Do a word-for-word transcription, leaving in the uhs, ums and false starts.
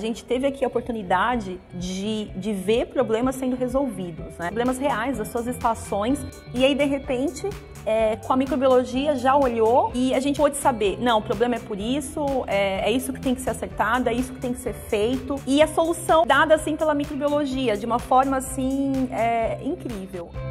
gente teve aqui a oportunidade de, de ver problemas sendo resolvidos, né? Problemas reais das suas estações, e aí de repente é, com a microbiologia já olhou e a gente pôde saber, não, o problema é por isso, é, é isso que tem que ser acertado, é isso que tem que ser feito, e a solução dada assim pela microbiologia, de uma forma assim é, incrível.